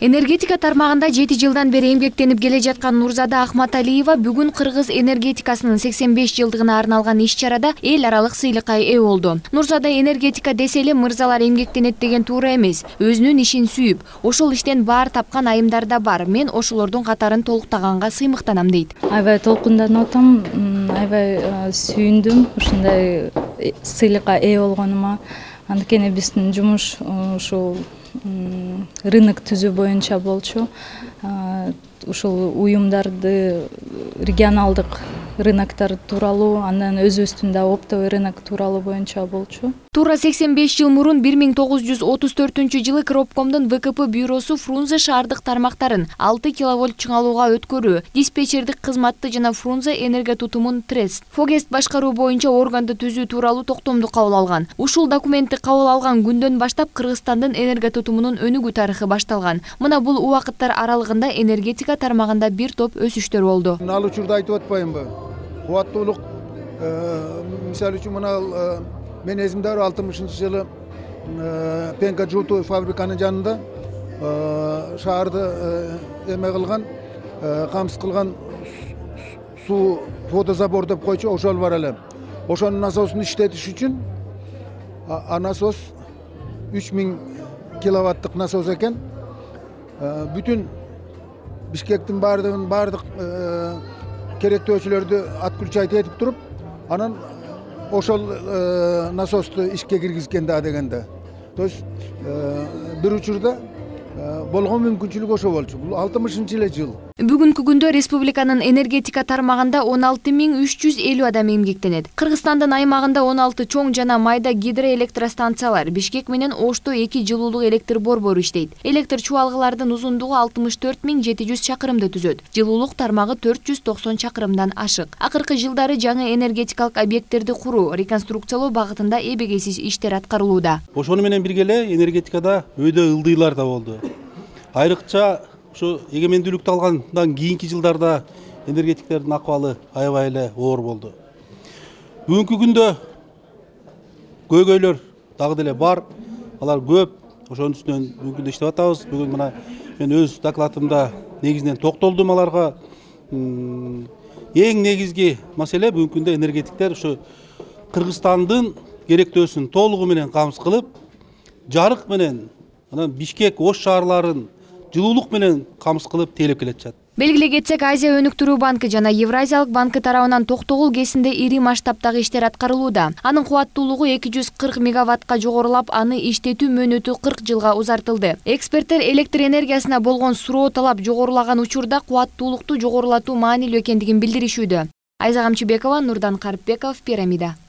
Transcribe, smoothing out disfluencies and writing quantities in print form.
Энергетика тармагында 7 жылдан бери эмгектенип келе жаткан Нурзада Ахматалиева бүгүн кыргыз энергетикасынын 85 жылдыгына арналган иш-чарада эл аралык сыйлыкка ээ болду. Нурзада энергетика десе эле мырзалар эмгектенет деген туура эмес. Өзүнүн ишин сүйүп, ошол иштен баар тапкан айымдар да бар. Мен ошолордун катарын толуктаганга сыймыктанам дейт. Аябай толкунданып атам, аябай сүйүндүм ушундай сыйлыкка ээ болгонума. Анткени биздин жумуш ушул рынок түзүү боюнча болчу. Ушул уюмдарды регионалдык рыноктор тууралуу, андан өзүбүздүн да оптовый рынок тууралуу боюнча болчу. Туура 85 жыл мурун 1934-жылы Кропкомдун ВКП бюросу Фрунзе шаардык тармактарын 6 киловольт чыңалууга өткөрүү, диспетчердик кызматты жана Фрунзе энергия тутумун Трест, Фогест башкаруу боюнча органды түзүү тууралуу токтомду кабыл алган. Ушул документти кабыл алган күндөн баштап Кыргызстандын энергия тутумунун өнүгүү тарыхы башталган. Мына бул убакыттар аралыгында энергетика тармагында бир топ өсүштөр болду. Ал учурда айтып атпаймынбы? Кубаттуулук, мисалы үчүн мына мен эсимде бар 60-жылы пенка жуутуу фабриканын жанында шаарды эме кылган, камсыз кылган суу водозабор деп койчу, ошол бар эле. Ошонун насосун иштетиш үчүн насос 3000 киловаттык насос экен. Бүтүн Бишкектин бардык керектөөчүлөрдү отключать этип туруп, анан ошол насосту ишке киргизген да дегенде. То есть бир учурда болгон мүмкүнчүлүк ошо болчу. Бул 60-жылы жыл. Бүгүнкү күндө республиканын энергетика тармагында 16350 адам эмгектенет. Кыргызстандын аймагында 16 чоң жана майда гидроэлектростанциялар, Бишкек менен Ошто 2 жылуулук электр борбору иштейт. Электр чуалгылардын узундугу 64700 чакырымды түзөт. Жылуулук тармагы 490 чакырымдан ашык. Акыркы жылдары жаңы энергетикалык объекттерди куруу, реконструкциялоо багытында эбегейсиз иштер аткарылууда. Ошону менен бирге эле энергетикада өйдө ылдыйлар да болду. Айрыкча ушу эгемендүүлүктү алгандан кийинки жылдарда энергетиктердин акыбалы аябай эле оор болду. Бүгүнкү күндө көйгөйлөр дагы деле бар, алар көп. Ошонун үстүнөн бүгүнкү күндө иштеп атабыз. Бүгүн мына мен өз докладымда негизинен токтолдум аларга. Эң негизги маселе бүгүнкү күндө энергетиктер ушу Кыргызстандын керектөөсүн толугу менен камсыз кылып, жарык менен анан Бишкек, Ош шаарларын жылуулук менен камсыз кылып тейлеп келатышат. Белгилей кетсек, Азия өнүктүрүү банкы жана Евразиялык банкы тарабынан Токтогул КЭСинде ири масштабтагы иштер аткарылууда. Анын кубаттуулугу 240 мегаваттка жогорулап, аны иштетүү мөөнөтү 40 жылга узартылды. Эксперттер электр энергиясына болгон суроо талап жогорулаган учурда кубаттуулукту жогорулатуу маанилүү экендигин билдиришүүдө. Айза Камчыбекова, Нурдан Карпбеков, Пирамида.